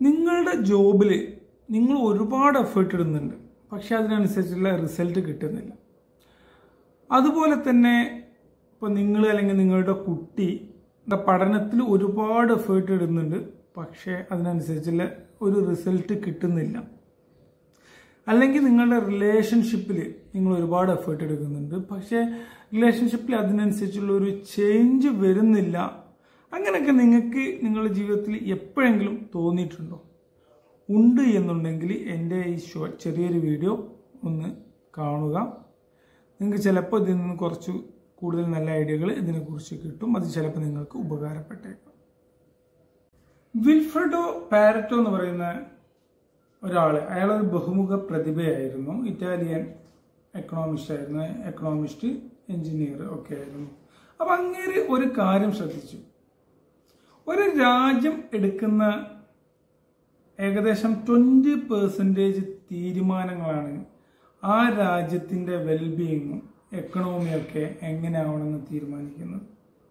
നിങ്ങളുടെ ജോബിൽ നിങ്ങൾ ഒരുപാട് എഫേർട്ട് ഇടുന്നുണ്ട്, പക്ഷെ അതിനനുസരിച്ചുള്ള റിസൾട്ട് കിട്ടുന്നില്ല. അതുപോലെ തന്നെ ഇപ്പോൾ നിങ്ങൾ അല്ലെങ്കിൽ നിങ്ങളുടെ കുട്ടിയുടെ പഠനത്തിൽ ഒരുപാട് എഫേർട്ട് ഇടുന്നുണ്ട്, പക്ഷേ അതിനനുസരിച്ചുള്ള ഒരു റിസൾട്ട് കിട്ടുന്നില്ല. അല്ലെങ്കിൽ നിങ്ങളുടെ റിലേഷൻഷിപ്പിൽ നിങ്ങൾ ഒരുപാട് എഫേർട്ട് എടുക്കുന്നുണ്ട്, പക്ഷേ റിലേഷൻഷിപ്പിൽ അതിനനുസരിച്ചുള്ള ഒരു ചേഞ്ച് വരുന്നില്ല. അങ്ങനെയൊക്കെ നിങ്ങൾക്ക് നിങ്ങളുടെ ജീവിതത്തിൽ എപ്പോഴെങ്കിലും തോന്നിയിട്ടുണ്ടോ? ഉണ്ട് എന്നുണ്ടെങ്കിൽ എൻ്റെ ഈ ചെറിയൊരു വീഡിയോ ഒന്ന് കാണുക. നിങ്ങൾക്ക് ചിലപ്പോൾ ഇതിൽ നിന്ന് കുറച്ച് കൂടുതൽ നല്ല ഐഡിയകൾ ഇതിനെക്കുറിച്ച് കിട്ടും. അത് ചിലപ്പോൾ നിങ്ങൾക്ക് ഉപകാരപ്പെട്ടേക്കാം. വിൽഫ്രെഡോ പാരറ്റോ എന്ന് പറയുന്ന ഒരാൾ, അയാളൊരു ബഹുമുഖ പ്രതിഭയായിരുന്നു. ഇറ്റാലിയൻ എക്കണോമിസ്റ്റ്, എഞ്ചിനീയർ ഒക്കെ ആയിരുന്നു. അപ്പം അങ്ങനെ ഒരു കാര്യം ശ്രദ്ധിച്ചു. ഒരു രാജ്യം എടുക്കുന്ന ഏകദേശം 20% തീരുമാനങ്ങളാണ് ആ രാജ്യത്തിൻ്റെ വെൽബീയിങ്ങും എക്കണോമിയൊക്കെ എങ്ങനെയാവണമെന്ന് തീരുമാനിക്കുന്നത്.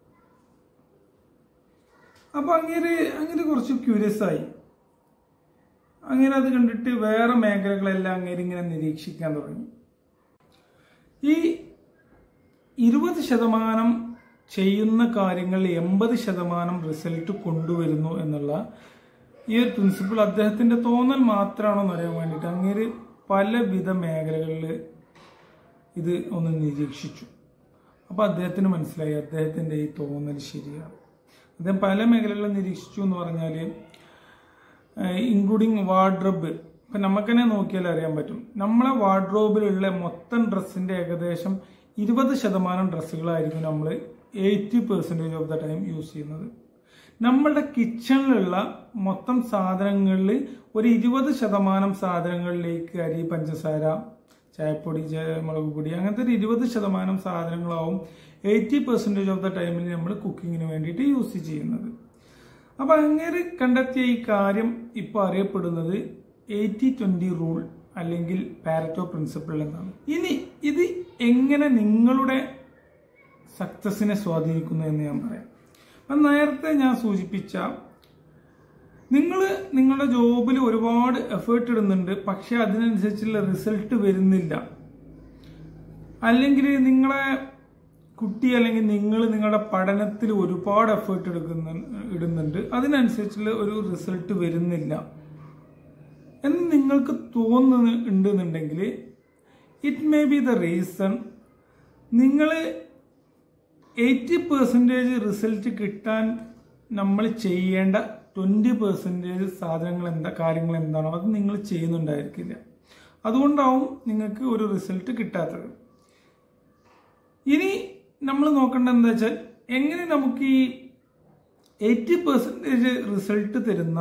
അപ്പം അങ്ങനെ കുറച്ച് ക്യൂരിയസ് ആയി. അങ്ങനെ അത് കണ്ടിട്ട് വേറെ മേഖലകളെല്ലാം ഇങ്ങനെ നിരീക്ഷിക്കാൻ തുടങ്ങി. ഈ 20% ചെയ്യുന്ന കാര്യങ്ങളിൽ 80% റിസൾട്ട് കൊണ്ടുവരുന്നു എന്നുള്ള ഈ ഒരു പ്രിൻസിപ്പിൾ അദ്ദേഹത്തിന്റെ തോന്നൽ മാത്രമാണോ എന്നറിയാൻ വേണ്ടിയിട്ട് അങ്ങനെ പലവിധ മേഖലകളിൽ ഇത് ഒന്ന് നിരീക്ഷിച്ചു. അപ്പോൾ അദ്ദേഹത്തിന് മനസ്സിലായി അദ്ദേഹത്തിന്റെ ഈ തോന്നൽ ശരിയാണ്. അദ്ദേഹം പല മേഖലകളിൽ നിരീക്ഷിച്ചു എന്ന് പറഞ്ഞാൽ ഇൻക്ലൂഡിങ് വാർഡ്രോബ്. ഇപ്പം നമുക്ക് തന്നെ നോക്കിയാൽ അറിയാൻ പറ്റും, നമ്മളെ വാർഡ്രോബിലുള്ള മൊത്തം ഡ്രസ്സിന്റെ ഏകദേശം 20% ഡ്രസ്സുകളായിരിക്കും നമ്മൾ 80% ഓഫ് ദ ടൈം യൂസ് ചെയ്യുന്നത്. നമ്മളുടെ കിച്ചണിലുള്ള മൊത്തം സാധനങ്ങളിൽ ഒരു 20% സാധനങ്ങളിലേക്ക് അരി, പഞ്ചസാര, ചായപ്പൊടി, മുളക് പൊടി, അങ്ങനത്തെ ഒരു 20% സാധനങ്ങളാവും 80% ഓഫ് ദ ടൈമിൽ നമ്മൾ കുക്കിങ്ങിന് വേണ്ടിയിട്ട് യൂസ് ചെയ്യുന്നത്. അപ്പം അങ്ങനെ കണ്ടെത്തിയ ഈ കാര്യം ഇപ്പോൾ അറിയപ്പെടുന്നത് 80-20 റൂൾ അല്ലെങ്കിൽ പാരറ്റോ പ്രിൻസിപ്പിൾ എന്നാണ്. ഇനി ഇത് എങ്ങനെ നിങ്ങളുടെ സക്സസിനെ സ്വാധീനിക്കുന്നു എന്ന് ഞാൻ പറയാം. അപ്പം നേരത്തെ ഞാൻ സൂചിപ്പിച്ച നിങ്ങൾ നിങ്ങളുടെ ജോബിൽ ഒരുപാട് എഫേർട്ട് ഇടുന്നുണ്ട്, പക്ഷെ അതിനനുസരിച്ചുള്ള റിസൾട്ട് വരുന്നില്ല. അല്ലെങ്കിൽ നിങ്ങളെ കുട്ടി അല്ലെങ്കിൽ നിങ്ങൾ നിങ്ങളുടെ പഠനത്തിൽ ഒരുപാട് എഫേർട്ട് ഇടുന്നുണ്ട്, അതിനനുസരിച്ചുള്ള ഒരു റിസൾട്ട് വരുന്നില്ല എന്ന് നിങ്ങൾക്ക് തോന്നുന്നുണ്ടെന്നുണ്ടെങ്കിൽ it may be the reason നിങ്ങൾ 80% റിസൾട്ട് കിട്ടാൻ നമ്മൾ ചെയ്യേണ്ട 20% കാര്യങ്ങൾ എന്താണോ അത് നിങ്ങൾ ചെയ്യുന്നുണ്ടായിരിക്കില്ല. അതുകൊണ്ടാവും നിങ്ങൾക്ക് ഒരു റിസൾട്ട് കിട്ടാത്തത്. ഇനി നമ്മൾ നോക്കേണ്ടത് എന്താ വെച്ചാൽ, എങ്ങനെ നമുക്ക് ഈ 80% റിസൾട്ട് തരുന്ന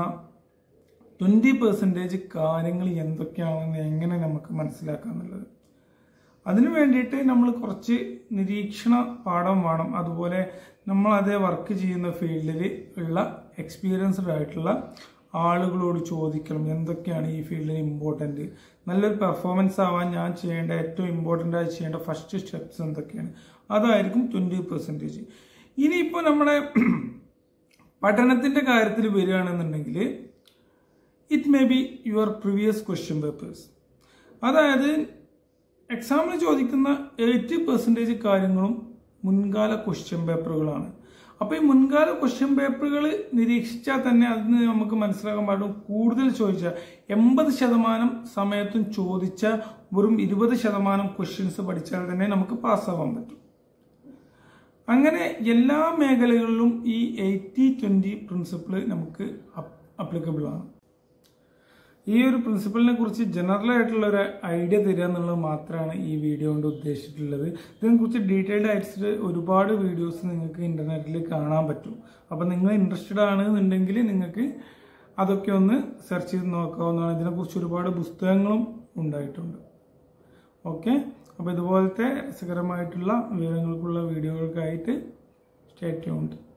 20% കാര്യങ്ങൾ എന്തൊക്കെയാണെന്ന് എങ്ങനെ നമുക്ക് മനസ്സിലാക്കാന്നുള്ളത്. അതിനു വേണ്ടിയിട്ട് നമ്മൾ കുറച്ച് നിരീക്ഷണ പാഠം വേണം. അതുപോലെ നമ്മൾ അതേ വർക്ക് ചെയ്യുന്ന ഫീൽഡിൽ ഉള്ള എക്സ്പീരിയൻസ്ഡ് ആയിട്ടുള്ള ആളുകളോട് ചോദിക്കണം എന്തൊക്കെയാണ് ഈ ഫീൽഡിൽ ഇമ്പോർട്ടൻറ്റ്. നല്ലൊരു പെർഫോമൻസ് ആവാൻ ഞാൻ ചെയ്യേണ്ട ഏറ്റവും ഇമ്പോർട്ടൻ്റ് ആയി ചെയ്യേണ്ട ഫസ്റ്റ് സ്റ്റെപ്സ് എന്തൊക്കെയാണ്, അതായിരിക്കും 20%. ഇനിയിപ്പോൾ നമ്മുടെ പഠനത്തിൻ്റെ കാര്യത്തിൽ വരികയാണെന്നുണ്ടെങ്കിൽ it may be your previous question papers. അതായത് എക്സാമിന് ചോദിക്കുന്ന 80% കാര്യങ്ങളും മുൻകാല ക്വസ്റ്റ്യൻ പേപ്പറുകളാണ്. അപ്പോൾ ഈ മുൻകാല ക്വസ്റ്റ്യൻ പേപ്പറുകൾ നിരീക്ഷിച്ചാൽ തന്നെ അതിന് നമുക്ക് മനസ്സിലാക്കാൻ പാടും, കൂടുതൽ ചോദിച്ചാൽ 80% സമയത്തും ചോദിച്ച വെറും 20% ക്വസ്റ്റ്യൻസ് പഠിച്ചാൽ തന്നെ നമുക്ക് പാസ്സാവാൻ പറ്റും. അങ്ങനെ എല്ലാ മേഖലകളിലും ഈ 80-20 പ്രിൻസിപ്പിൾ നമുക്ക് അപ്ലിക്കബിൾ ആണ്. ഈ ഒരു പ്രിൻസിപ്പിളിനെ കുറിച്ച് ജനറൽ ആയിട്ടുള്ള ഒരു ഐഡിയ തരിക എന്നുള്ളത് മാത്രമാണ് ഈ വീഡിയോ കൊണ്ട് ഉദ്ദേശിച്ചിട്ടുള്ളത്. ഇതിനെക്കുറിച്ച് ഡീറ്റെയിൽഡ് ആയിട്ട് ഒരുപാട് വീഡിയോസ് നിങ്ങൾക്ക് ഇന്റർനെറ്റിൽ കാണാൻ പറ്റും. അപ്പം നിങ്ങൾ ഇൻട്രസ്റ്റഡ് ആണെന്നുണ്ടെങ്കിൽ നിങ്ങൾക്ക് അതൊക്കെ ഒന്ന് സെർച്ച് ചെയ്ത് നോക്കാവുന്നതാണ്. ഇതിനെക്കുറിച്ച് ഒരുപാട് പുസ്തകങ്ങളും ഉണ്ടായിട്ടുണ്ട്. ഓക്കെ, അപ്പോൾ ഇതുപോലത്തെ രസകരമായിട്ടുള്ള വിവരങ്ങൾക്കുള്ള വീഡിയോകൾക്കായിട്ട് സ്റ്റേ ട്യൂൺഡ്.